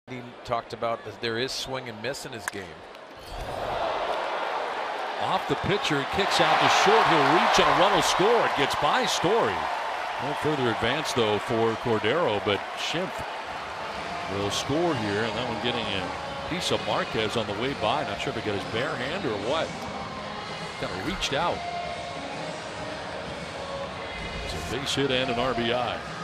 He talked about that there is swing and miss in his game. Off the pitcher, he kicks out to short. He'll reach and a run will score. It gets by Story. No further advance though for Cordero, but Schimpf will score here, and that one getting a piece of Marquez on the way by. Not sure if he got his bare hand or what. Kind of reached out. It's a base hit and an RBI.